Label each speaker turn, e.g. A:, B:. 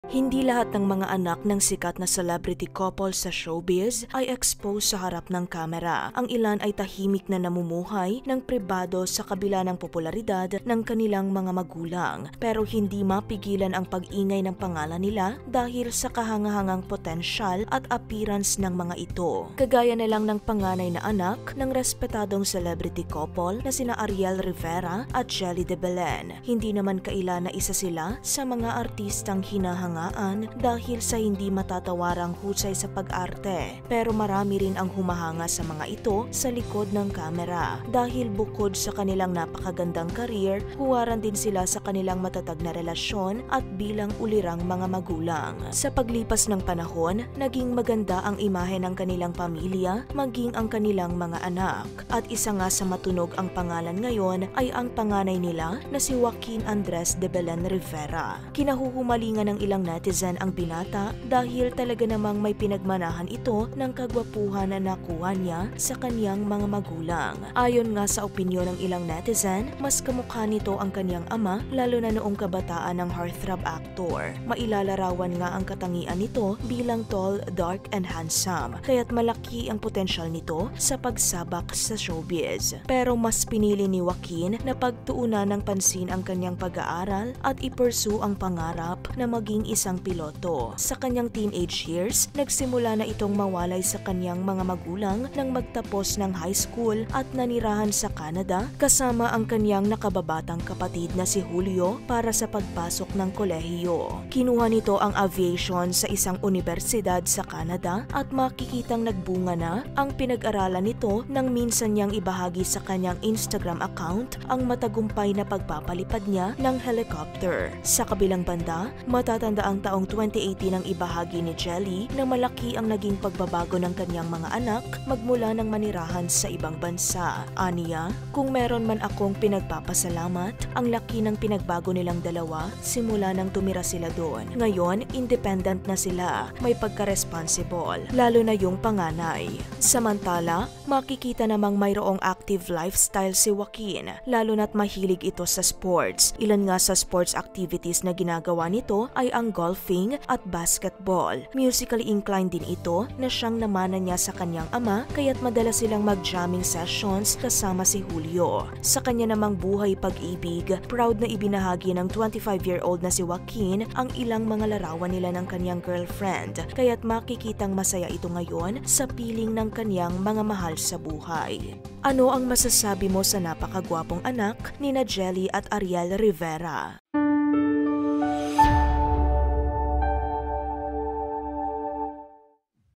A: Hindi lahat ng mga anak ng sikat na celebrity couple sa showbiz ay exposed sa harap ng kamera. Ang ilan ay tahimik na namumuhay ng pribado sa kabila ng popularidad ng kanilang mga magulang, pero hindi mapigilan ang pag-ingay ng pangalan nila dahil sa kahangahangang potensyal at appearance ng mga ito. Kagaya na lang ng panganay na anak ng respetadong celebrity couple na sina Ariel Rivera at Jelly de Belen. Hindi naman kaila na isa sila sa mga artistang hinahangaan dahil sa hindi matatawarang husay sa pag-arte. Pero marami rin ang humahanga sa mga ito sa likod ng kamera. Dahil bukod sa kanilang napakagandang career, huwaran din sila sa kanilang matatag na relasyon at bilang ulirang mga magulang. Sa paglipas ng panahon, naging maganda ang imahe ng kanilang pamilya, maging ang kanilang mga anak. At isa nga sa matunog ang pangalan ngayon ay ang panganay nila na si Joaquin Andres de Belen Rivera. Kinahuhumalingan ng ilang netizen ang binata dahil talaga namang may pinagmanahan ito ng kagwapuhan na nakuha niya sa kaniyang mga magulang. Ayon nga sa opinyon ng ilang netizen, mas kamukha nito ang kaniyang ama lalo na noong kabataan ng heartthrob actor. Mailalarawan nga ang katangian nito bilang tall, dark and handsome, kaya't malaki ang potensyal nito sa pagsabak sa showbiz. Pero mas pinili ni Joaquin na pagtuunan ng pansin ang kanyang pag-aaral at i-pursue ang pangarap na maging isang piloto. Sa kanyang teenage years, nagsimula na itong mawalay sa kanyang mga magulang nang magtapos ng high school at nanirahan sa Canada kasama ang kanyang nakababatang kapatid na si Julio para sa pagpasok ng kolehiyo. Kinuha nito ang aviation sa isang universidad sa Canada at makikitang nagbunga na ang pinag-aralan nito nang minsan niyang ibahagi sa kanyang Instagram account ang matagumpay na pagpapalipad niya ng helicopter. Sa kabilang banda, matatanda ang taong 2018 ang ibahagi ni Jelly na malaki ang naging pagbabago ng kanyang mga anak magmula ng manirahan sa ibang bansa. Aniya, kung meron man akong pinagpapasalamat, ang laki ng pinagbago nilang dalawa simula nang tumira sila doon. Ngayon, independent na sila, may pagka-responsible, lalo na yung panganay. Samantala, makikita namang mayroong active lifestyle si Joaquin, lalo na't mahilig ito sa sports. Ilan nga sa sports activities na ginagawa nito ay ang golfing at basketball. Musically inclined din ito na siyang namana niya sa kanyang ama, kaya't madalas silang mag-jamming sessions kasama si Julio. Sa kanya namang buhay pag-ibig, proud na ibinahagi ng 25-year-old na si Joaquin ang ilang mga larawan nila ng kanyang girlfriend, kaya't makikitang masaya ito ngayon sa piling ng kanyang mga mahal sa buhay. Ano ang masasabi mo sa napakagwapong anak ni Jelly at Ariel Rivera?